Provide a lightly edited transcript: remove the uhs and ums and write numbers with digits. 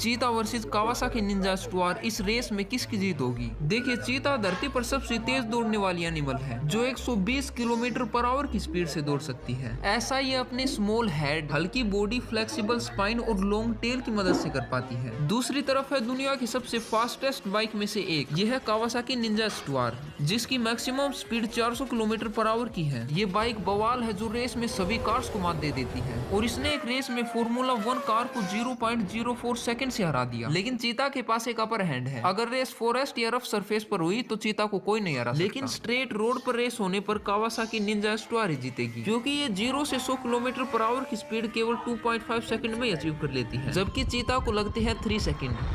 चीता versus Kawasaki Ninja स्टुआर, इस race में किसकी जीत होगी? देखिए, चीता धरती पर सबसे तेज दौड़ने वाली एनिमल है जो 120 किलोमीटर पर आवर की स्पीड से दौड़ सकती है। ऐसा ये अपने स्मॉल हेड, हल्की बॉडी, फ्लेक्सिबल स्पाइन और लॉन्ग टेल की मदद से कर पाती है। दूसरी तरफ है दुनिया की सबसे फास्टेस्ट बाइक में से एक, यह है कावासाकी निंजा स्टुआर, जिसकी maximum speed 400 kilometre per hour की है। ये बाइक बवाल है जो रेस में सभी कार्स को मात दे देती है, और इसने एक रेस में फॉर्मूला 1 कार को 0.04 सेकंड से हरा दिया। लेकिन चीता के पास एक अपर हैंड है। अगर रेस फॉरेस्ट या रफ सरफेस पर हुई तो चीता को कोई नहीं हरा सकता। लेकिन स्ट्रेट रोड पर रेस होने पर कावासाकी निंजा स्टुआर ही जीतेगी, क्योंकि ये 0 से 100 किलोमीटर पर आवर की स्पीड केवल 2.5 सेकंड में अचीव कर लेती है, जबकि चीता को लगते हैं 3 सेकंड।